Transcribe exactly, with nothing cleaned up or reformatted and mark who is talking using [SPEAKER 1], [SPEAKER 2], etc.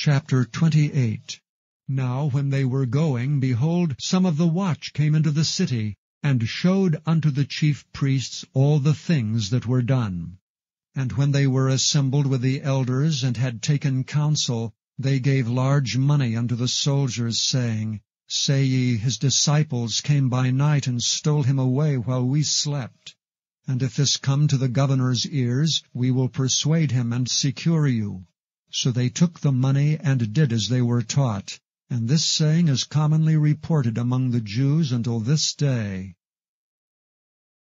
[SPEAKER 1] Chapter twenty-eight. Now when they were going, behold, some of the watch came into the city, and showed unto the chief priests all the things that were done. And when they were assembled with the elders, and had taken counsel, they gave large money unto the soldiers, saying, Say ye, his disciples came by night, and stole him away while we slept. And if this come to the governor's ears, we will persuade him, and secure you. So they took the money, and did as they were taught. And this saying is commonly reported among the Jews until this day.